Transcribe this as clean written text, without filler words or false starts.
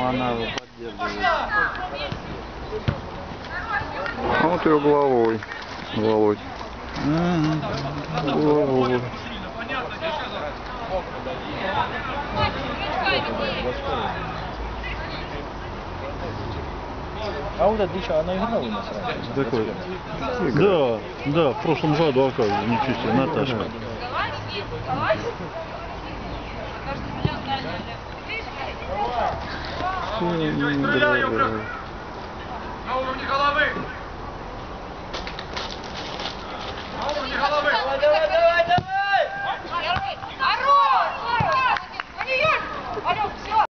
она его поддерживает. А вот и угловой, Володь. Угловой. А вот отлично, она играла у нас раньше. Такой. Да, да, в прошлом году, оказывается, ничего себе, Наташка. Давай.